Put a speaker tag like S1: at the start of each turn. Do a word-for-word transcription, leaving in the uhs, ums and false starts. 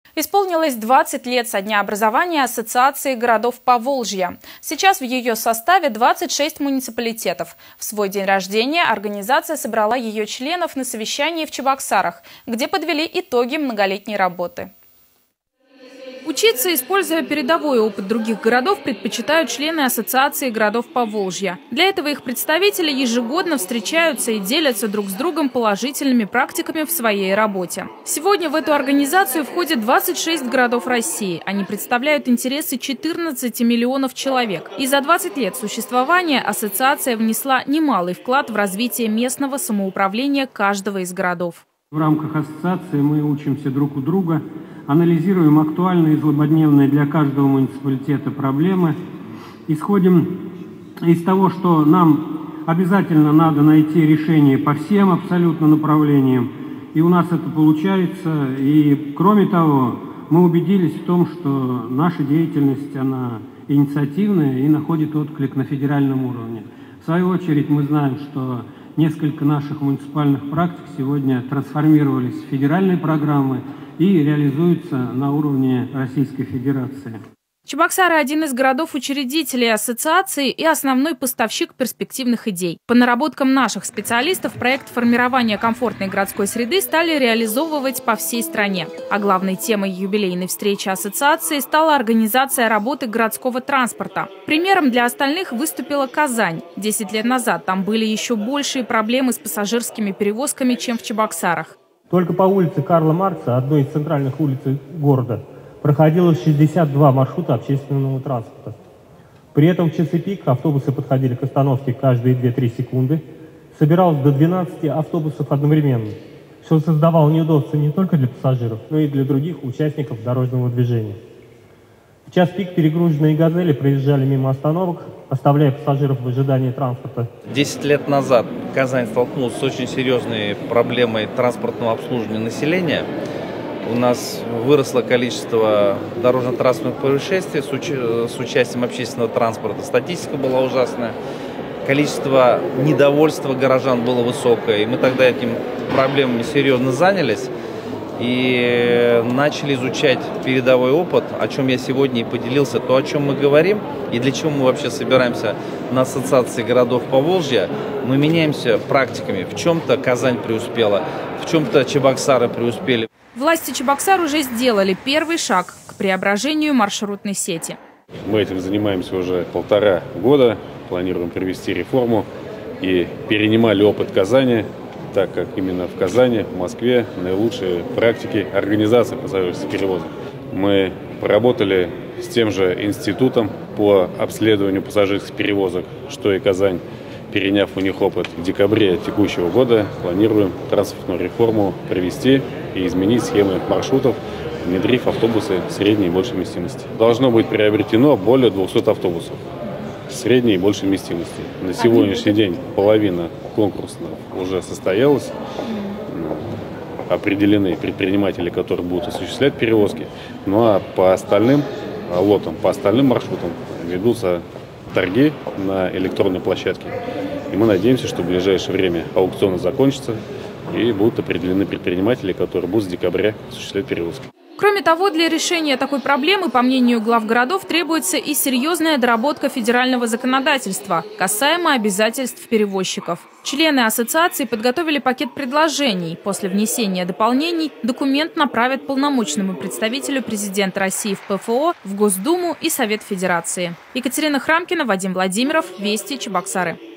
S1: Исполнилось двадцать лет со дня образования Ассоциации городов Поволжья. Сейчас в ее составе двадцать шесть муниципалитетов. В свой день рождения организация собрала ее членов на совещании в Чебоксарах, где подвели итоги многолетней работы. Учиться, используя передовой опыт других городов, предпочитают члены Ассоциации городов Поволжья. Для этого их представители ежегодно встречаются и делятся друг с другом положительными практиками в своей работе. Сегодня в эту организацию входят двадцать шесть городов России. Они представляют интересы четырнадцати миллионов человек. И за двадцать лет существования ассоциация внесла немалый вклад в развитие местного самоуправления каждого из городов.
S2: В рамках ассоциации мы учимся друг у друга, анализируем актуальные и злободневные для каждого муниципалитета проблемы, исходим из того, что нам обязательно надо найти решение по всем абсолютно направлениям, и у нас это получается. И кроме того, мы убедились в том, что наша деятельность, она инициативная и находит отклик на федеральном уровне. В свою очередь мы знаем, что несколько наших муниципальных практик сегодня трансформировались в федеральные программы и реализуются на уровне Российской Федерации.
S1: Чебоксары – один из городов-учредителей ассоциации и основной поставщик перспективных идей. По наработкам наших специалистов проект формирования комфортной городской среды стали реализовывать по всей стране. А главной темой юбилейной встречи ассоциации стала организация работы городского транспорта. Примером для остальных выступила Казань. Десять лет назад там были еще большие проблемы с пассажирскими перевозками, чем в Чебоксарах.
S2: Только по улице Карла Маркса, одной из центральных улиц города, проходило шестьдесят два маршрута общественного транспорта. При этом в часы пик автобусы подходили к остановке каждые две-три секунды. Собиралось до двенадцати автобусов одновременно, что создавало неудобства не только для пассажиров, но и для других участников дорожного движения. В час пик перегруженные «Газели» проезжали мимо остановок, оставляя пассажиров в ожидании транспорта.
S3: Десять лет назад Казань столкнулась с очень серьезной проблемой транспортного обслуживания населения. У нас выросло количество дорожно-транспортных происшествий с, уч... с участием общественного транспорта. Статистика была ужасная. Количество недовольства горожан было высокое. И мы тогда этим проблемами серьезно занялись и начали изучать передовой опыт, о чем я сегодня и поделился. То, о чем мы говорим и для чего мы вообще собираемся на Ассоциации городов Поволжья, мы меняемся практиками. В чем-то Казань преуспела, в чем-то Чебоксары преуспели.
S1: Власти Чебоксар уже сделали первый шаг к преображению маршрутной сети.
S4: Мы этим занимаемся уже полтора года, планируем провести реформу и перенимали опыт Казани, так как именно в Казани, в Москве наилучшие практики организации пассажирских перевозок. Мы поработали с тем же институтом по обследованию пассажирских перевозок, что и Казань. Переняв у них опыт, в декабре текущего года планируем транспортную реформу провести и изменить схемы маршрутов, внедрив автобусы средней и большей вместимости. Должно быть приобретено более двухсот автобусов средней и большей вместимости. На сегодняшний день половина конкурсов уже состоялась. Определены предприниматели, которые будут осуществлять перевозки. Ну а по остальным лотам, по остальным маршрутам ведутся торги на электронной площадке. И мы надеемся, что в ближайшее время аукционы закончатся и будут определены предприниматели, которые будут с декабря осуществлять перевозки.
S1: Кроме того, для решения такой проблемы, по мнению глав городов, требуется и серьезная доработка федерального законодательства, касаемо обязательств перевозчиков. Члены ассоциации подготовили пакет предложений. После внесения дополнений документ направят полномочному представителю президента России в ПФО, в Госдуму и Совет Федерации. Екатерина Храмкина, Вадим Владимиров, Вести, Чебоксары.